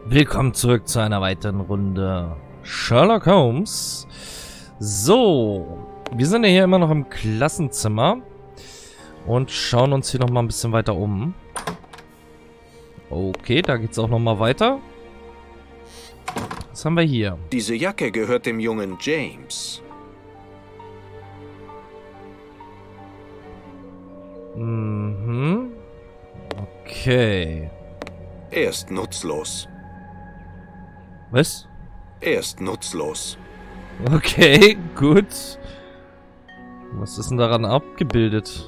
Willkommen zurück zu einer weiteren Runde Sherlock Holmes. So, wir sind ja hier immer noch im Klassenzimmer und schauen uns hier nochmal ein bisschen weiter um. Okay, da geht's auch nochmal weiter. Was haben wir hier? Diese Jacke gehört dem jungen James. Mhm. Okay. Er ist nutzlos. Was? Er ist nutzlos. Okay, gut. Was ist denn daran abgebildet?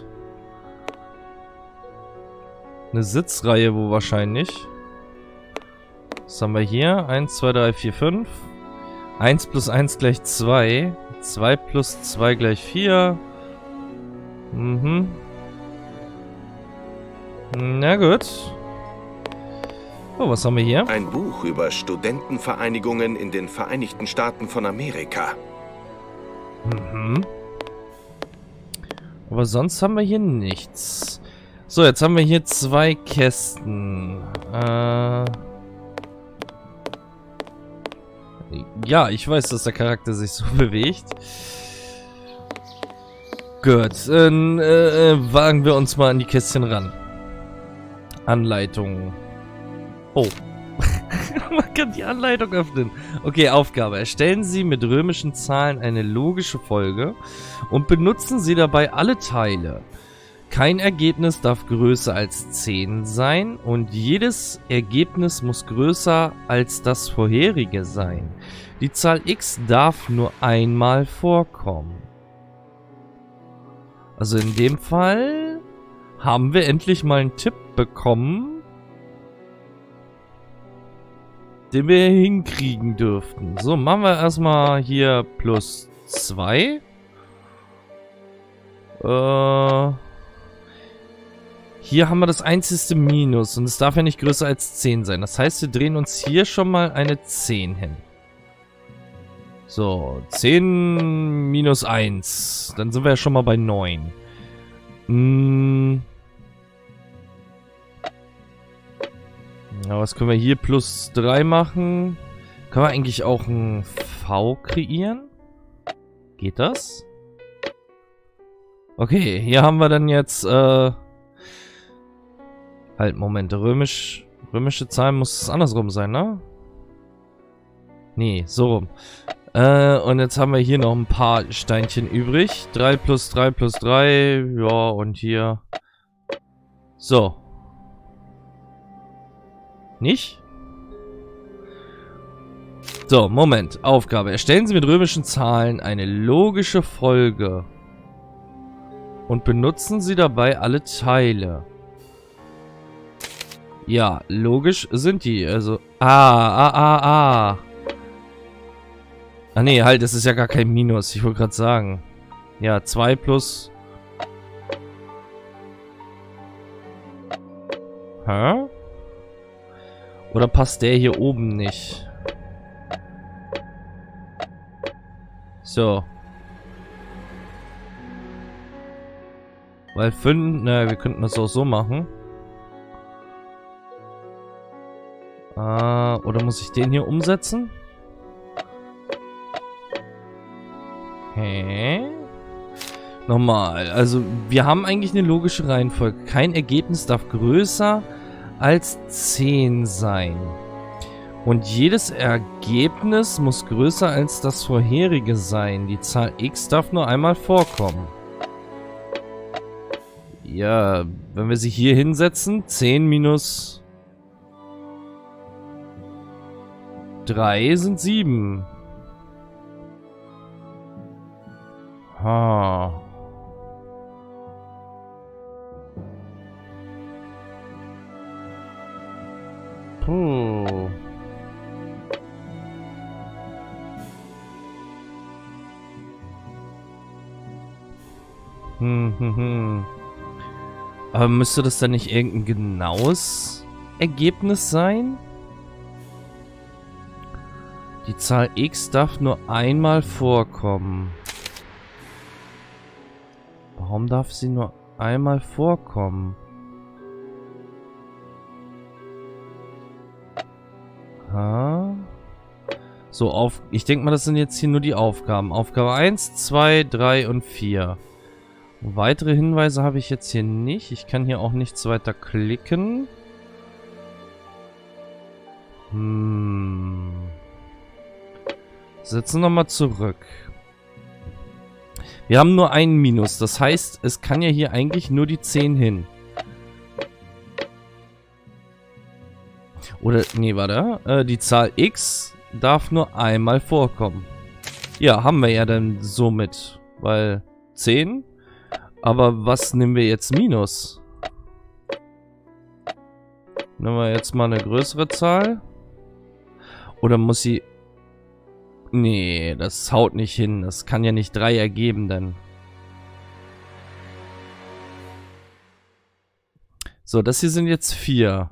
Eine Sitzreihe wohl wahrscheinlich. Was haben wir hier? 1, 2, 3, 4, 5. 1 plus 1 gleich 2. 2 plus 2 gleich 4. Mhm. Na gut. Oh, was haben wir hier? Ein Buch über Studentenvereinigungen in den Vereinigten Staaten von Amerika. Mhm. Aber sonst haben wir hier nichts. So, jetzt haben wir hier 2 Kästen. Ja, ich weiß, dass der Charakter sich so bewegt. Gut, dann wagen wir uns mal an die Kästchen ran. Anleitung. Oh. Man kann die Anleitung öffnen. Okay, Aufgabe. Erstellen Sie mit römischen Zahlen eine logische Folge und benutzen Sie dabei alle Teile. Kein Ergebnis darf größer als 10 sein und jedes Ergebnis muss größer als das vorherige sein. Die Zahl x darf nur einmal vorkommen. Also in dem Fall haben wir endlich mal einen Tipp bekommen, den wir hinkriegen dürften. So, machen wir erstmal hier plus 2. Hier haben wir das einzigste Minus und es darf ja nicht größer als 10 sein. Das heißt, wir drehen uns hier schon mal eine 10 hin. So, 10 minus 1. Dann sind wir ja schon mal bei 9. Ja, was können wir hier? Plus 3 machen. Können wir eigentlich auch ein V kreieren? Geht das? Okay, hier haben wir dann jetzt, halt, Moment, römische Zahlen muss es andersrum sein, ne? Nee, so rum. Und jetzt haben wir hier noch ein paar Steinchen übrig. 3 plus 3 plus 3, ja, und hier. So. Nicht? So, Moment. Aufgabe. Erstellen Sie mit römischen Zahlen eine logische Folge. Und benutzen Sie dabei alle Teile. Ja, logisch sind die. Also, Ah, nee, halt, das ist ja gar kein Minus. Ich wollte gerade sagen. Ja, 2 plus... Hä? Oder passt der hier oben nicht? So. Weil 5... Naja, wir könnten das auch so machen. Oder muss ich den hier umsetzen? Hä? Nochmal. Also, wir haben eigentlich eine logische Reihenfolge. Kein Ergebnis darf größer als 10 sein. Und jedes Ergebnis muss größer als das vorherige sein. Die Zahl x darf nur einmal vorkommen. Ja, wenn wir sie hier hinsetzen, 10 minus 3 sind 7. Ha. Puh. Aber müsste das dann nicht irgendein genaues Ergebnis sein? Die Zahl x darf nur einmal vorkommen. Warum darf sie nur einmal vorkommen? Aha. So, ich denke mal, das sind jetzt hier nur die Aufgaben. Aufgabe 1, 2, 3 und 4. Weitere Hinweise habe ich jetzt hier nicht. Ich kann hier auch nichts weiter klicken. Setzen wir mal zurück. Wir haben nur ein Minus. Das heißt, es kann ja hier eigentlich nur die 10 hin. Oder, nee, warte. Die Zahl x darf nur einmal vorkommen. Ja, haben wir ja dann somit. Weil 10. Aber was nehmen wir jetzt Minus? Nehmen wir jetzt mal eine größere Zahl. Oder muss sie... Nee, das haut nicht hin. Das kann ja nicht 3 ergeben dann. So, das hier sind jetzt 4.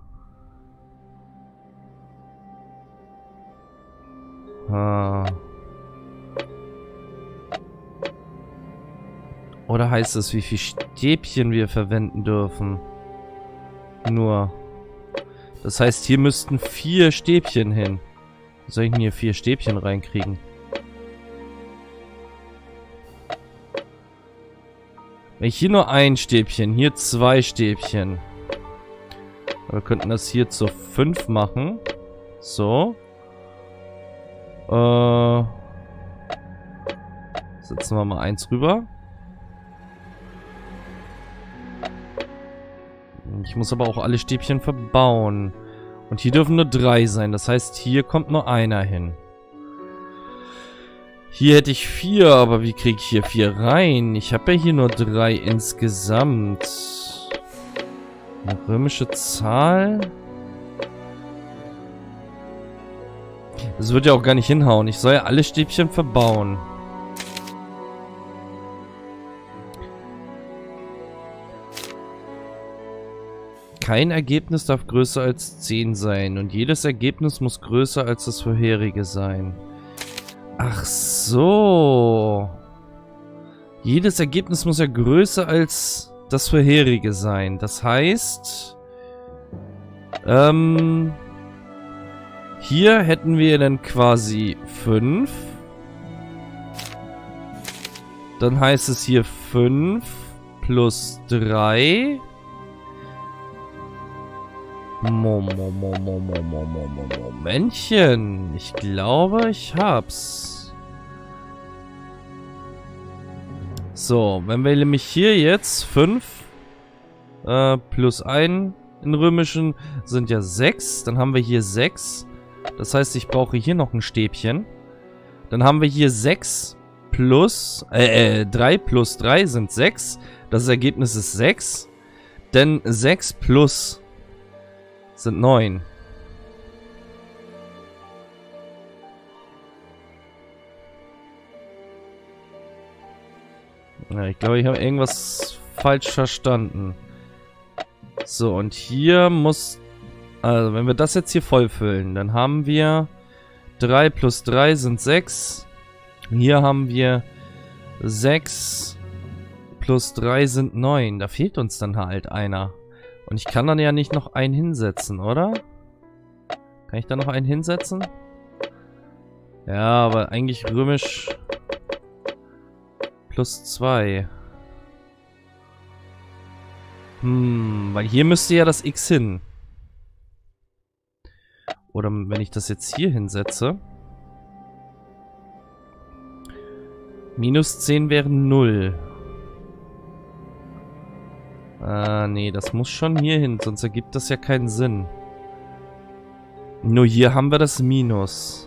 Oder heißt es, wie viel Stäbchen wir verwenden dürfen? Nur. Das heißt, hier müssten 4 Stäbchen hin. Wie soll ich denn hier 4 Stäbchen reinkriegen? Wenn ich hier nur ein Stäbchen, hier 2 Stäbchen. Wir könnten das hier zu 5 machen. So. Setzen wir mal 1 rüber. Ich muss aber auch alle Stäbchen verbauen. Und hier dürfen nur 3 sein. Das heißt, hier kommt nur einer hin. Hier hätte ich 4, aber wie kriege ich hier 4 rein? Ich habe ja hier nur 3 insgesamt. Eine römische Zahl. Das wird ja auch gar nicht hinhauen. Ich soll ja alle Stäbchen verbauen. Kein Ergebnis darf größer als 10 sein. Und jedes Ergebnis muss größer als das vorherige sein. Ach so. Jedes Ergebnis muss ja größer als das vorherige sein. Das heißt... hier hätten wir dann quasi 5. Dann heißt es hier 5 plus 3. Momentchen. Ich glaube, ich hab's. So, wenn wir nämlich hier jetzt 5 plus 1 in römischen sind ja 6. Dann haben wir hier 6. Das heißt, ich brauche hier noch ein Stäbchen. Dann haben wir hier 6 plus... 3 plus 3 sind 6. Das Ergebnis ist 6. Denn 6 plus sind 9. Ja, ich glaube, ich habe irgendwas falsch verstanden. So, und hier muss... Also, wenn wir das jetzt hier vollfüllen, dann haben wir 3 plus 3 sind 6. Hier haben wir 6 plus 3 sind 9. Da fehlt uns dann halt einer. Und ich kann dann ja nicht noch einen hinsetzen, oder? Kann ich da noch einen hinsetzen? Ja, aber eigentlich römisch plus 2. Weil hier müsste ja das X hin. Oder wenn ich das jetzt hier hinsetze. Minus 10 wäre 0. Nee, das muss schon hier hin, sonst ergibt das ja keinen Sinn. Nur hier haben wir das Minus.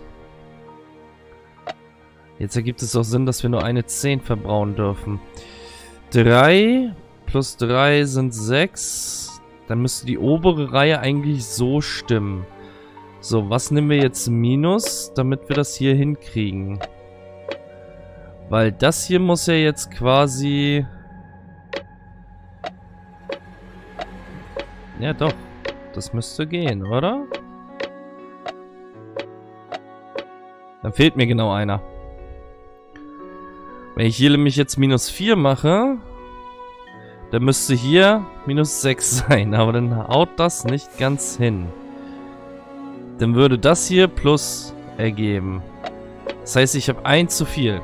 Jetzt ergibt es auch Sinn, dass wir nur eine 10 verbrauchen dürfen. 3 plus 3 sind 6. Dann müsste die obere Reihe eigentlich so stimmen. So, was nehmen wir jetzt Minus, damit wir das hier hinkriegen? Weil das hier muss ja jetzt quasi... Ja doch, das müsste gehen, oder? Dann fehlt mir genau einer. Wenn ich hier nämlich jetzt minus 4 mache, dann müsste hier minus 6 sein. Aber dann haut das nicht ganz hin. Dann würde das hier plus ergeben. Das heißt, ich habe 1 zu viel.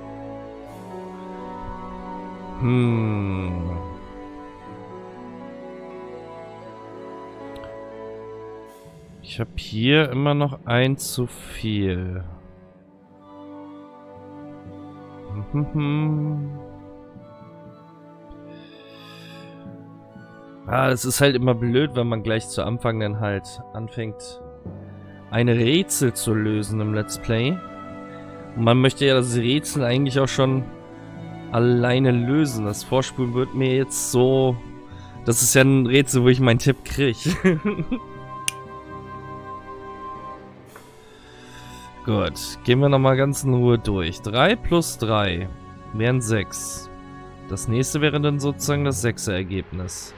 Ich habe hier immer noch 1 zu viel. Es ist halt immer blöd, wenn man gleich zu Anfang dann halt anfängt, ein Rätsel zu lösen im Let's Play. Und man möchte ja das Rätsel eigentlich auch schon alleine lösen. Das Vorspulen wird mir jetzt so... Das ist ja ein Rätsel, wo ich meinen Tipp kriege. Gut, gehen wir nochmal ganz in Ruhe durch. 3 plus 3 wären 6. Das nächste wäre dann sozusagen das 6er Ergebnis.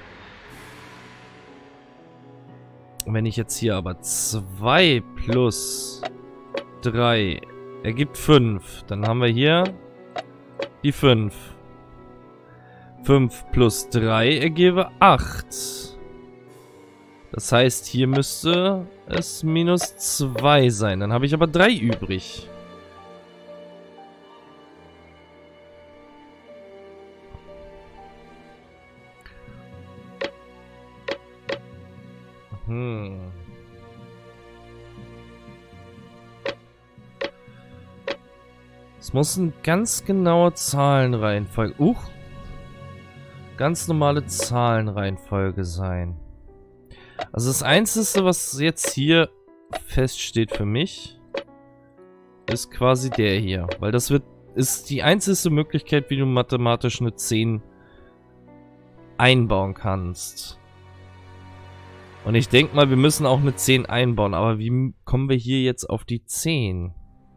Wenn ich jetzt hier aber 2 plus 3 ergibt 5, dann haben wir hier die 5. 5 plus 3 ergebe 8. Das heißt, hier müsste es minus 2 sein. Dann habe ich aber 3 übrig. Es muss eine ganz genaue Zahlenreihenfolge... Ganz normale Zahlenreihenfolge sein. Also das Einzige, was jetzt hier feststeht für mich, ist quasi der hier. Weil das ist die einzige Möglichkeit, wie du mathematisch eine 10 einbauen kannst. Und ich denke mal, wir müssen auch eine 10 einbauen. Aber wie kommen wir hier jetzt auf die 10?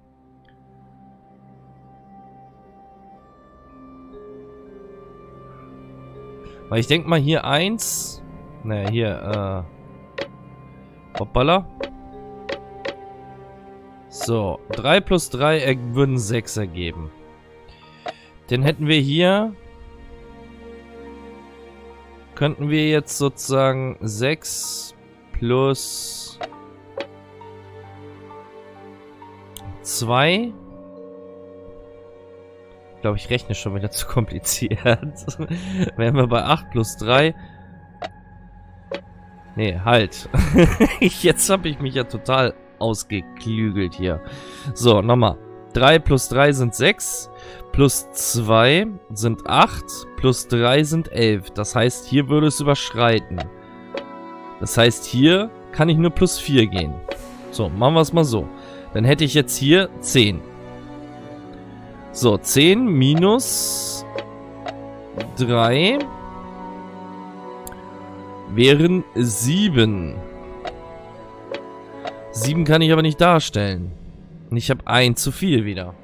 Weil ich denke mal hier 1... Naja, hier, hoppala. So, 3 plus 3 würden 6 ergeben. Dann hätten wir hier... Könnten wir jetzt sozusagen 6 plus 2... Ich glaube, ich rechne schon wieder zu kompliziert. Wären wir bei 8 plus 3... Nee, halt. Jetzt habe ich mich ja total ausgeklügelt hier. So, nochmal. 3 plus 3 sind 6. Plus 2 sind 8. Plus 3 sind 11. Das heißt, hier würde es überschreiten. Das heißt, hier kann ich nur plus 4 gehen. So, machen wir es mal so. Dann hätte ich jetzt hier 10. So, 10 minus 3... wären 7. 7 kann ich aber nicht darstellen. Und ich habe 1 zu viel wieder.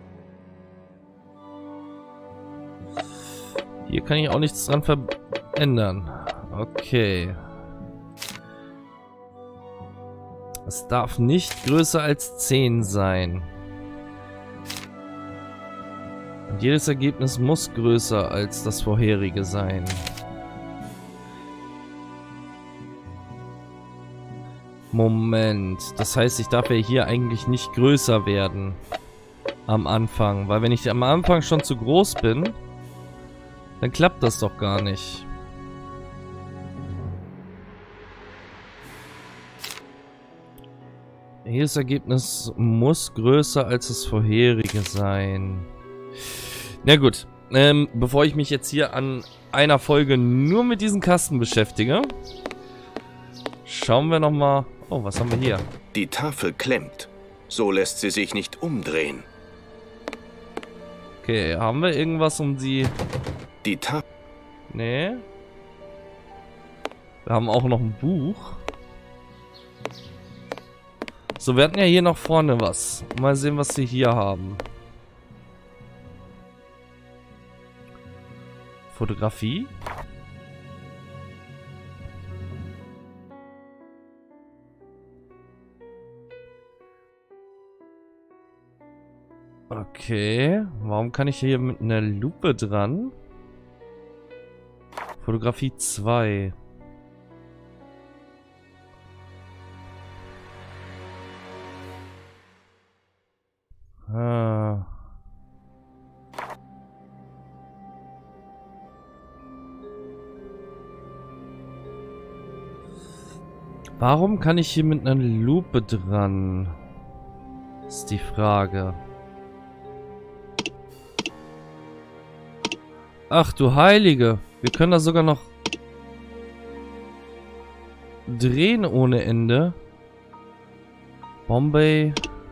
Hier kann ich auch nichts dran verändern. Okay. Es darf nicht größer als 10 sein. Und jedes Ergebnis muss größer als das vorherige sein. Moment. Das heißt, ich darf ja hier eigentlich nicht größer werden. Am Anfang. Weil wenn ich am Anfang schon zu groß bin, dann klappt das doch gar nicht. Jedes Ergebnis muss größer als das vorherige sein. Na gut. Bevor ich mich jetzt hier an einer Folge nur mit diesen Kasten beschäftige, schauen wir nochmal... Oh, was haben wir hier? Die Tafel klemmt. So lässt sie sich nicht umdrehen. Okay, haben wir irgendwas um die... Die Tafel... Nee. Wir haben auch noch ein Buch. So, wir hatten ja hier noch vorne was. Mal sehen, was wir hier haben. Fotografie. Okay, warum kann ich hier mit einer Lupe dran? Fotografie 2. Warum kann ich hier mit einer Lupe dran? Ist die Frage. Ach du Heilige. Wir können da sogar noch drehen ohne Ende. Bombay.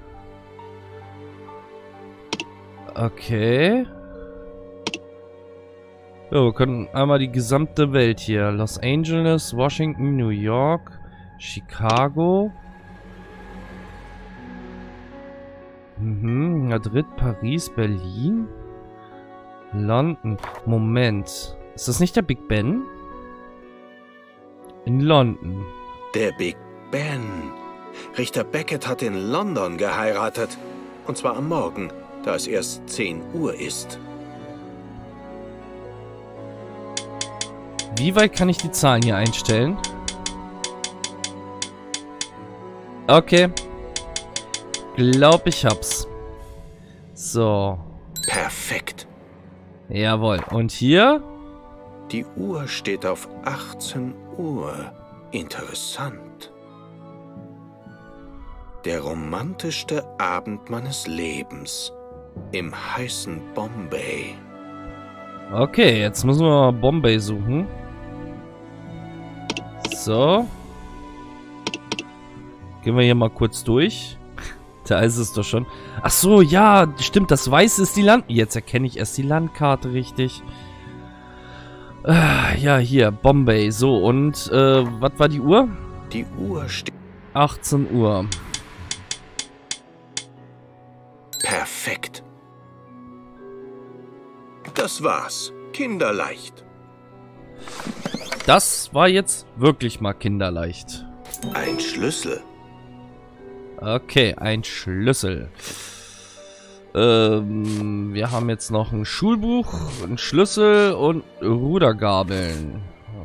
Okay. Ja, wir können einmal die gesamte Welt hier. Los Angeles, Washington, New York, Chicago. Madrid, Paris, Berlin. London. Moment. Ist das nicht der Big Ben? In London. Der Big Ben. Richter Beckett hat in London geheiratet. Und zwar am Morgen, da es erst 10 Uhr ist. Wie weit kann ich die Zahlen hier einstellen? Okay. Glaub, ich hab's. So. Perfekt. Jawohl. Und hier? Die Uhr steht auf 18 Uhr. Interessant. Der romantischste Abend meines Lebens. Im heißen Bombay. Okay, jetzt müssen wir mal Bombay suchen. So. Gehen wir hier mal kurz durch. Da ist es doch schon. Ach so, ja, stimmt, das Weiße ist die Land... Jetzt erkenne ich erst die Landkarte richtig. Ja, hier, Bombay. So, und, was war die Uhr? Die Uhr steht... 18 Uhr. Perfekt. Das war's. Kinderleicht. Das war jetzt wirklich mal kinderleicht. Ein Schlüssel. Okay, ein Schlüssel. Wir haben jetzt noch ein Schulbuch, ein Schlüssel und Rudergabeln.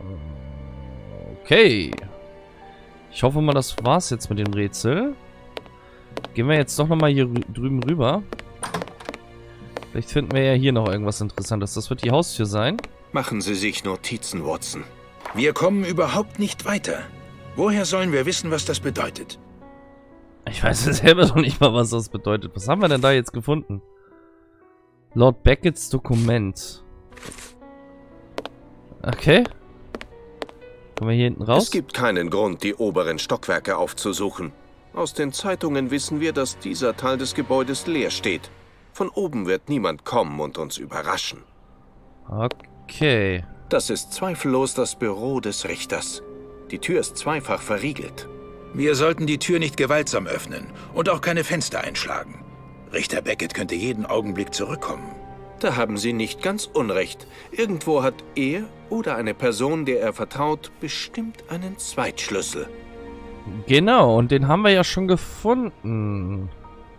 Okay. Ich hoffe mal, das war's jetzt mit dem Rätsel. Gehen wir jetzt doch nochmal hier drüben rüber. Vielleicht finden wir ja hier noch irgendwas Interessantes. Das wird die Haustür sein. Machen Sie sich Notizen, Watson. Wir kommen überhaupt nicht weiter. Woher sollen wir wissen, was das bedeutet? Ich weiß selber noch nicht mal, was das bedeutet. Was haben wir denn da jetzt gefunden? Lord Becketts Dokument. Okay. Kommen wir hier hinten raus? Es gibt keinen Grund, die oberen Stockwerke aufzusuchen. Aus den Zeitungen wissen wir, dass dieser Teil des Gebäudes leer steht. Von oben wird niemand kommen und uns überraschen. Okay. Das ist zweifellos das Büro des Richters. Die Tür ist zweifach verriegelt. Wir sollten die Tür nicht gewaltsam öffnen und auch keine Fenster einschlagen. Richter Beckett könnte jeden Augenblick zurückkommen. Da haben Sie nicht ganz unrecht. Irgendwo hat er oder eine Person, der er vertraut, bestimmt einen Zweitschlüssel. Genau, und den haben wir ja schon gefunden.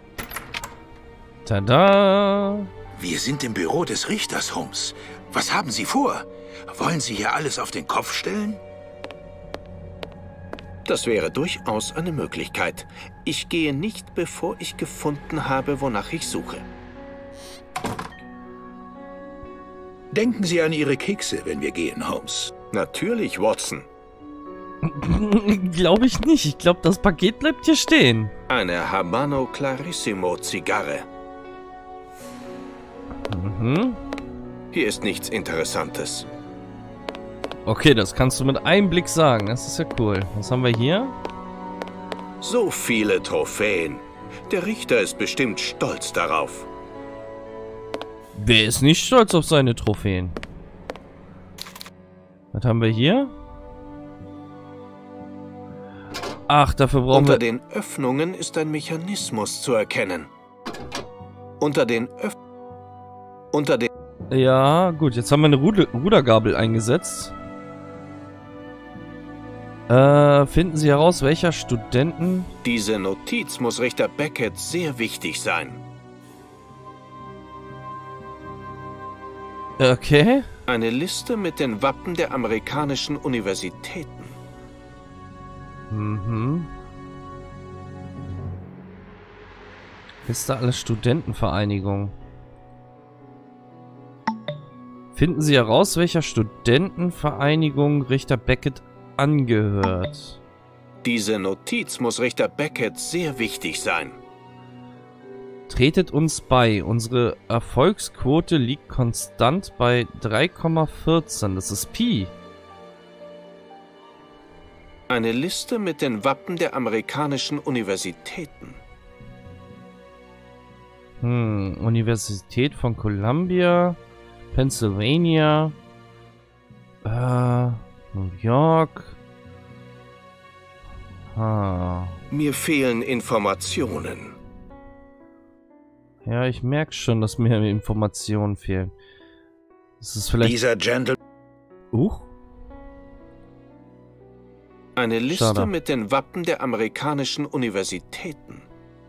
Tada! Wir sind im Büro des Richters, Holmes. Was haben Sie vor? Wollen Sie hier alles auf den Kopf stellen? Das wäre durchaus eine Möglichkeit. Ich gehe nicht, bevor ich gefunden habe, wonach ich suche. Denken Sie an Ihre Kekse, wenn wir gehen, Holmes. Natürlich, Watson. Glaube ich nicht. Ich glaube, das Paket bleibt hier stehen. Eine Habano Clarissimo Zigarre. Mhm. Hier ist nichts Interessantes. Okay, das kannst du mit einem Blick sagen. Das ist ja cool. Was haben wir hier? So viele Trophäen. Der Richter ist bestimmt stolz darauf. Wer ist nicht stolz auf seine Trophäen? Was haben wir hier? Ach, dafür brauchen wir... Unter den Öffnungen ist ein Mechanismus zu erkennen. Unter den Ja, gut. Jetzt haben wir eine Rudergabel eingesetzt. Finden Sie heraus, welcher Studenten... Diese Notiz muss Richter Beckett sehr wichtig sein. Okay. Eine Liste mit den Wappen der amerikanischen Universitäten. Mhm. Ist da alles Studentenvereinigung? Finden Sie heraus, welcher Studentenvereinigung Richter Beckett angehört. Diese Notiz muss Richter Beckett sehr wichtig sein. Tretet uns bei. Unsere Erfolgsquote liegt konstant bei 3,14. Das ist Pi. Eine Liste mit den Wappen der amerikanischen Universitäten. Universität von Columbia, Pennsylvania, New York. Mir fehlen Informationen. Ja, ich merke schon, dass mir Informationen fehlen. Das ist vielleicht... Dieser Gentleman... Eine Liste Schade. mit den Wappen der amerikanischen Universitäten.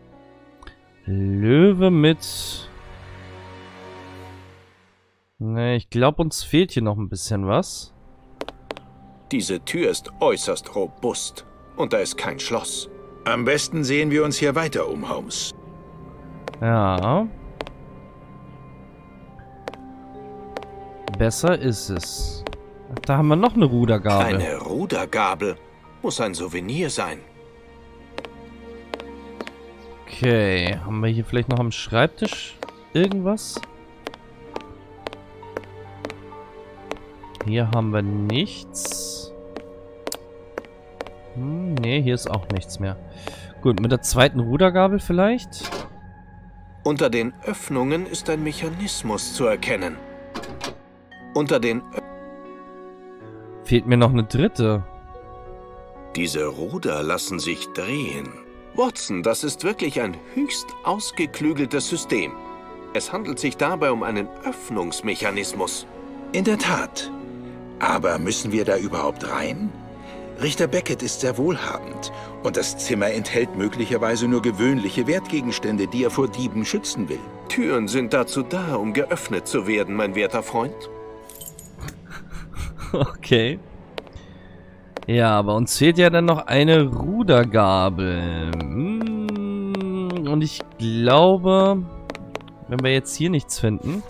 Löwe mit... Ne, ich glaube, uns fehlt hier noch ein bisschen was. Diese Tür ist äußerst robust. Und da ist kein Schloss. Am besten sehen wir uns hier weiter um, Holmes. Ja. Besser ist es. Da haben wir noch eine Rudergabel. Eine Rudergabel. Muss ein Souvenir sein. Okay, haben wir hier vielleicht noch am Schreibtisch irgendwas? Hier haben wir nichts. Nee, hier ist auch nichts mehr. Gut, mit der zweiten Rudergabel vielleicht? Unter den Öffnungen ist ein Mechanismus zu erkennen. Unter den... Fehlt mir noch eine dritte. Diese Ruder lassen sich drehen. Watson, das ist wirklich ein höchst ausgeklügeltes System. Es handelt sich dabei um einen Öffnungsmechanismus. In der Tat. Aber müssen wir da überhaupt rein? Richter Beckett ist sehr wohlhabend und das Zimmer enthält möglicherweise nur gewöhnliche Wertgegenstände, die er vor Dieben schützen will. Türen sind dazu da, um geöffnet zu werden, mein werter Freund. Okay. Ja, aber uns fehlt ja dann noch eine Rudergabel. Und ich glaube, wenn wir jetzt hier nichts finden...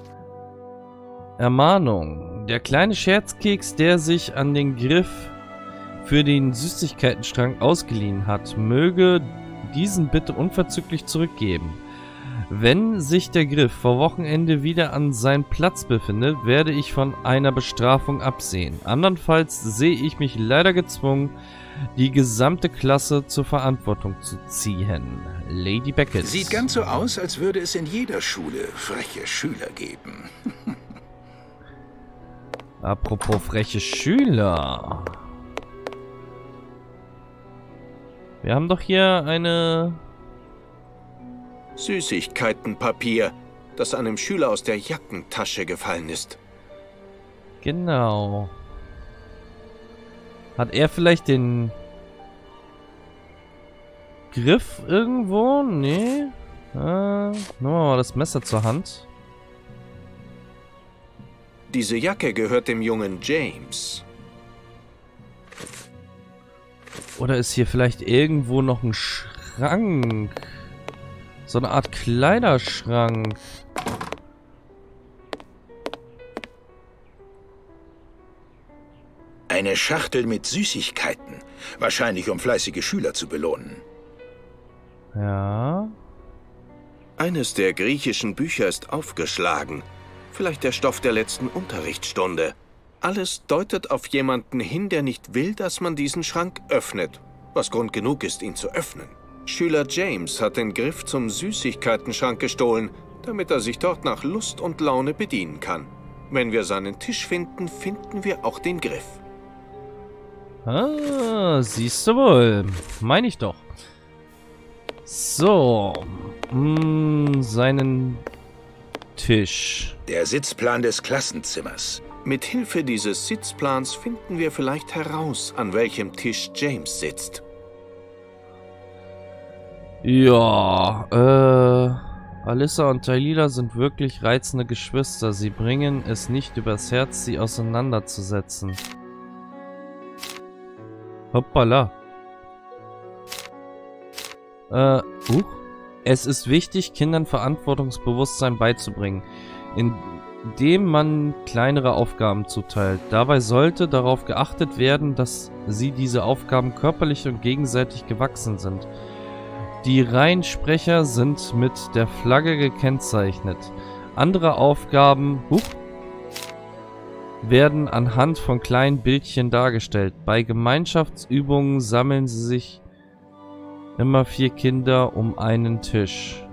Ermahnung. Der kleine Scherzkeks, der sich an den Griff für den Süßigkeitenschrank ausgeliehen hat, möge diesen bitte unverzüglich zurückgeben. Wenn sich der Griff vor Wochenende wieder an seinem Platz befindet, werde ich von einer Bestrafung absehen. Andernfalls sehe ich mich leider gezwungen, die gesamte Klasse zur Verantwortung zu ziehen. Lady Beckett. Sieht ganz so aus, als würde es in jeder Schule freche Schüler geben. Apropos freche Schüler. Wir haben doch hier eine... Süßigkeitenpapier, das einem Schüler aus der Jackentasche gefallen ist. Genau. Hat er vielleicht den Griff irgendwo? Nee. Nehmen wir mal das Messer zur Hand. Diese Jacke gehört dem jungen James. Oder ist hier vielleicht irgendwo noch ein Schrank? So eine Art Kleiderschrank. Eine Schachtel mit Süßigkeiten. Wahrscheinlich, um fleißige Schüler zu belohnen. Ja. Eines der griechischen Bücher ist aufgeschlagen. Vielleicht der Stoff der letzten Unterrichtsstunde. Alles deutet auf jemanden hin, der nicht will, dass man diesen Schrank öffnet. Was Grund genug ist, ihn zu öffnen. Schüler James hat den Griff zum Süßigkeitenschrank gestohlen, damit er sich dort nach Lust und Laune bedienen kann. Wenn wir seinen Tisch finden, finden wir auch den Griff. Ah, siehst du wohl. Meine ich doch. So. Seinen Tisch. Der Sitzplan des Klassenzimmers. Mit Hilfe dieses Sitzplans finden wir vielleicht heraus, an welchem Tisch James sitzt. Ja, Alyssa und Talila sind wirklich reizende Geschwister. Sie bringen es nicht übers Herz, sie auseinanderzusetzen. Hoppala. Es ist wichtig, Kindern Verantwortungsbewusstsein beizubringen, dem man kleinere Aufgaben zuteilt. Dabei sollte darauf geachtet werden, dass sie diese Aufgaben körperlich und gegenseitig gewachsen sind. Die Reinsprecher sind mit der Flagge gekennzeichnet. Andere Aufgaben werden anhand von kleinen Bildchen dargestellt. Bei Gemeinschaftsübungen sammeln sie sich immer 4 Kinder um einen Tisch.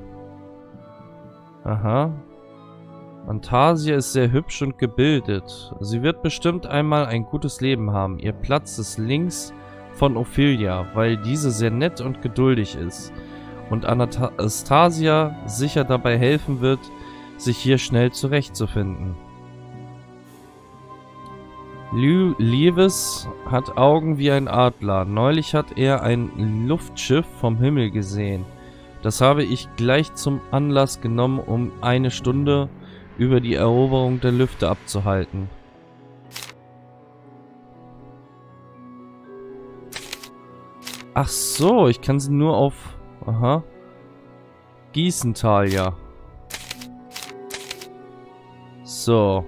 Aha. Antasia ist sehr hübsch und gebildet. Sie wird bestimmt einmal ein gutes Leben haben. Ihr Platz ist links von Ophelia, weil diese sehr nett und geduldig ist. Und Anastasia sicher dabei helfen wird, sich hier schnell zurechtzufinden. Lewis hat Augen wie ein Adler. Neulich hat er ein Luftschiff vom Himmel gesehen. Das habe ich gleich zum Anlass genommen, um eine Stunde über die Eroberung der Lüfte abzuhalten. Ach so, ich kann sie nur auf... Aha. Gießental, ja. So.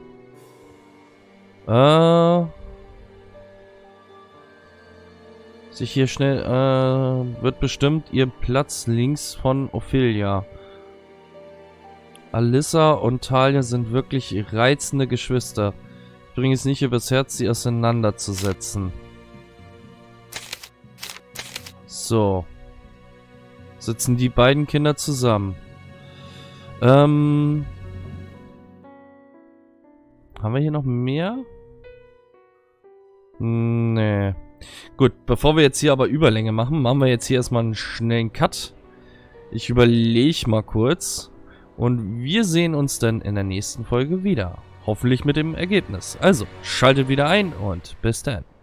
Sich hier schnell... wird bestimmt ihr Platz links von Ophelia. Alyssa und Talia sind wirklich reizende Geschwister. Ich bringe es nicht übers Herz, sie auseinanderzusetzen. So. Sitzen die beiden Kinder zusammen. Haben wir hier noch mehr? Nee. Gut, bevor wir jetzt hier aber Überlänge machen, machen wir jetzt hier erstmal einen schnellen Cut. Ich überlege mal kurz. Und wir sehen uns dann in der nächsten Folge wieder. Hoffentlich mit dem Ergebnis. Also, schaltet wieder ein und bis dann.